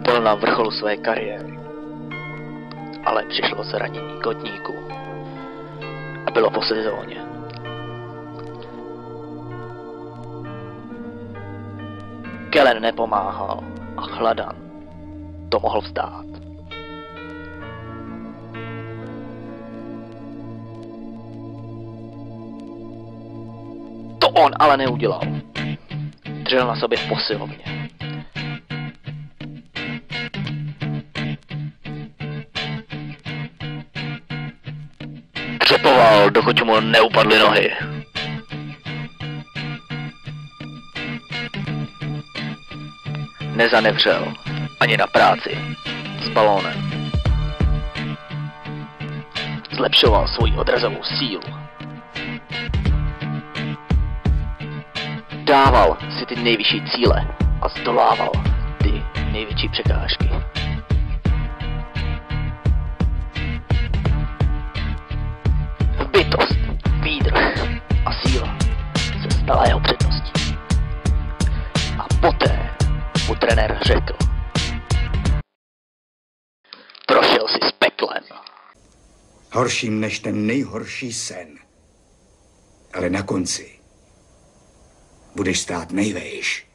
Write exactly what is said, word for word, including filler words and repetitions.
Byl na vrcholu své kariéry, ale přišlo zranění kotníků a bylo po sezóně. Kellen nepomáhal a Chladan to mohl vzdát. To on ale neudělal. Dřel na sobě v posilovně. Třepoval, dokud mu neupadly nohy. Nezanevřel ani na práci s balónem. Zlepšoval svoji odrazovou sílu. Dával si ty nejvyšší cíle a zdolával ty největší překážky. Bytost, výdrž a síla se stala jeho předností. A poté mu trenér řekl: prošel si s peklem. Horším než ten nejhorší sen. Ale na konci budeš stát nejvejš.